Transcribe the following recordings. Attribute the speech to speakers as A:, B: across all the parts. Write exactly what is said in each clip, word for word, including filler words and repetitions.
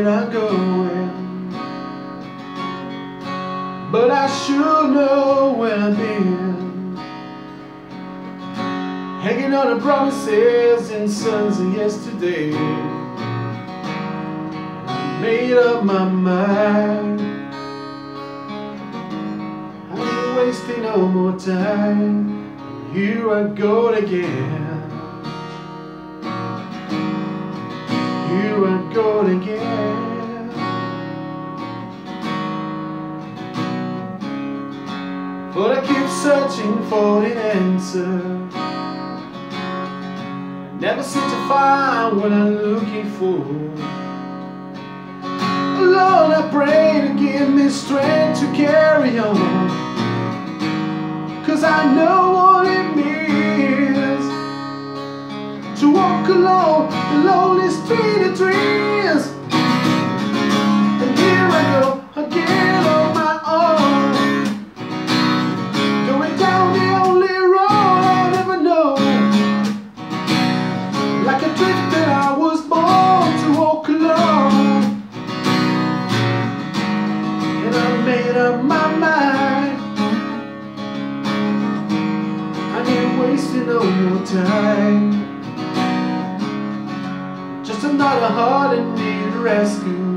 A: when I'm going, but I sure know where I've been, hanging on to promises and suns of yesterday. I made up my mind, I ain't wasting no more time. Here I go again, here I go again. But I keep searching for an answer, never seem to find what I'm looking for. Lord, I pray to give me strength to carry on, 'cause I know what it means to walk along the lonely street of dreams. And here I go again on my own, going down the only road I'll ever know. Like a drifter I was born to walk alone, and I made up my mind, I ain't wasting no more time. Just another heart in need of rescue,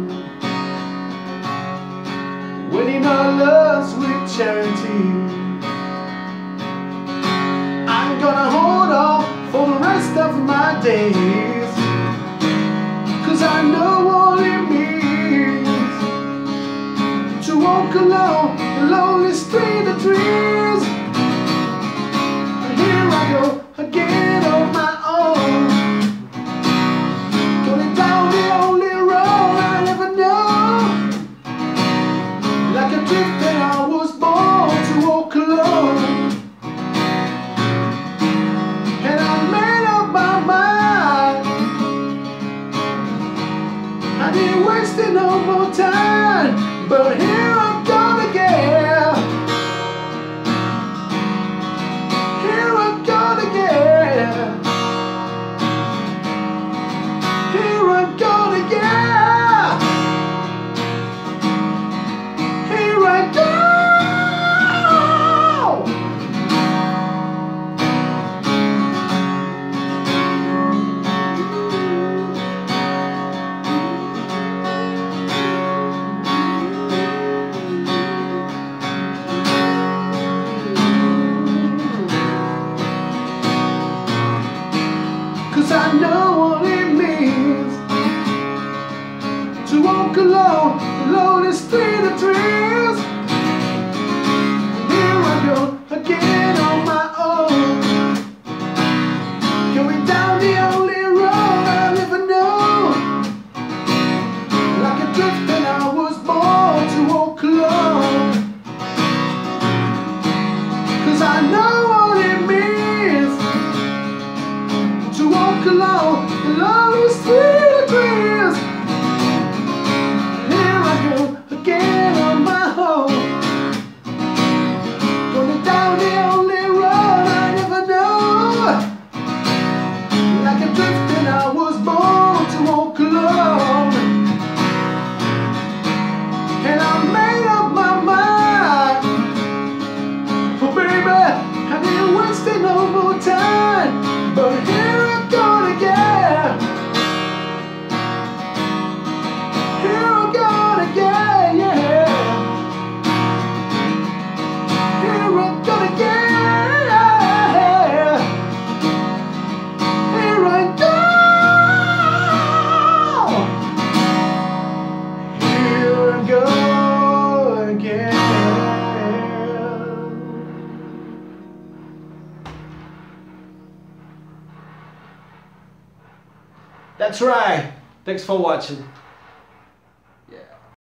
A: winning our loves with charity. I'm gonna hold on for the rest of my days, 'cause I know what it means to walk along the lonely street of dreams. And here I go again on my own, going down the only road I ever know. Like a drifter I was born to walk alone, and I made up my mind, I ain't wasting no more time. But here I go again, here I go again, here I go again, here I go. Cause I know what it means to walk along the lonely street of dreams. Here I go again on my own, going down the only road I'll ever know. Like a drifter I was born to walk alone, 'cause I know what it means to walk along the lonely street of dreams. Here I go again on my own, going down the only road I never know. Like a drifter I was born to walk alone, and I made up my mind. Oh baby, I ain't wasting no more time. But here I go again, here I go again, yeah. Here I go again, here I go, here I go again. That's right. Thanks for watching.